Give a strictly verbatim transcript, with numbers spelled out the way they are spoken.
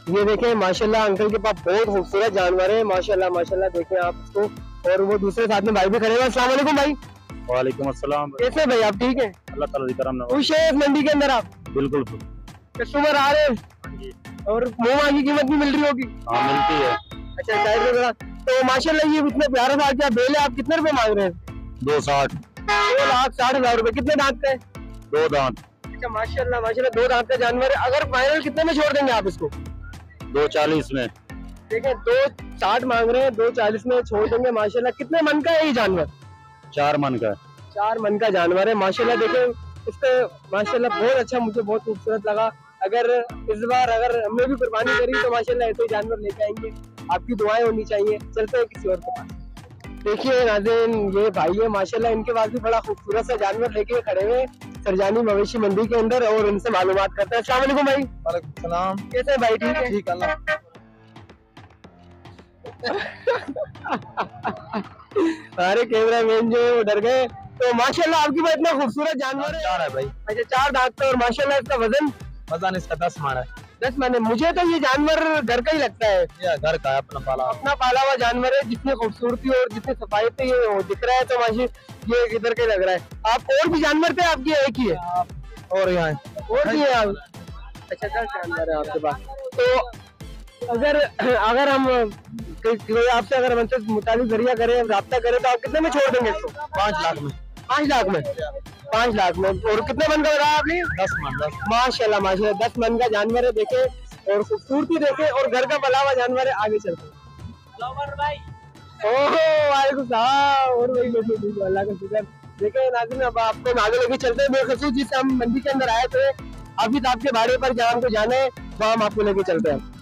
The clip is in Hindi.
ये देखें माशाल्लाह अंकल के पास बहुत खूबसूरत जानवर है, माशाल्लाह माशाल्लाह। देखें आप इसको। और वो दूसरे साथ में भाई भी खड़े हैं। अस्सलाम वालेकुम भाई। वालेकुम अस्सलाम। कैसे भाई आप ठीक हैं? अल्लाह ताला दी करम। खुश है इस मंडी के अंदर आप? बिल्कुल। कस्टमर आ रहे हैं और मुँह की कीमत भी मिल रही होगी? हाँ मिलती है। अच्छा साइड। तो माशाल्लाह ये इतने प्यारा सा क्या बेल है, आप कितने रुपए मांग रहे हैं? दो साठ। दो लाख साठ हजार रुपए। कितने दांत का है? दो दांत। अच्छा माशाल्लाह माशाल्लाह दो दांत का जानवर है। अगर फाइनल कितने में छोड़ देंगे आप इसको? दो चालीस में। देखिए दो साठ मांग रहे हैं, दो चालीस में छोड़ देंगे माशाल्लाह। कितने मन का है ये जानवर? चार मन का। चार मन का जानवर है माशाल्लाह। देखें इसका माशाल्लाह बहुत अच्छा, मुझे बहुत खूबसूरत लगा। अगर इस बार अगर हमने भी कुर्बानी करी तो माशाल्लाह ऐसे जानवर लेके आएंगे। आपकी दुआएं होनी चाहिए। चलते हैं किसी और के पास। देखिए नाज़रीन ये भाई है माशाल्लाह, इनके पास भी बड़ा खूबसूरत सा जानवर लेके खड़े हुए सरजानी मवेशी मंडी के अंदर और इनसे मालूमात करते हैं। अस्सलाम वालेकुम भाई। वालेकुम सलाम। कैसे हैं भाई? ठीक है ठीक अल्लाह। सारे कैमरा मैन जो है वो डर गए। तो माशाल्लाह आपके पास इतना खूबसूरत जानवर है। चार है भाई। अच्छा चार दांत पे और माशाल्लाह इसका वजन? वजन इसका दस मन है। दस मन है। मुझे तो ये जानवर घर का ही लगता है। ये घर का है, अपना पाला अपना पाला हुआ जानवर है। जितनी खूबसूरती और जितनी सफाई पे ये दिख रहा है तो माशी ये इधर का लग रहा है। आप और भी जानवर थे? आपकी एक ही है? और यहाँ और भी है आप? अच्छा दस जानवर है आपके पास। तो अगर अगर हम कोई आपसे अगर हमसे मुताबिक जरिया करें, राब्ता करें तो आप कितने में छोड़ देंगे इसको? पाँच लाख में। पाँच लाख में? पाँच लाख में। और कितने मन का बताया आपने? दस मन। दस माशाल्लाह माशाल्लाह दस मन का जानवर है। देखे और खूबसूरती देखे और घर का पला हुआ जानवर है। आगे चलते ओहो वालेकुम सलाम। और भाई बैठो, अल्लाह का शुक्र। देखे नाज़रीन अब आपको आगे लेके चलते हैं। बेखसूस जिससे हम मंडी के अंदर आए थे, अभी तो आपके भाड़े पर जहाँ हमको जाना है वहाँ हम आपको लेके चलते हैं।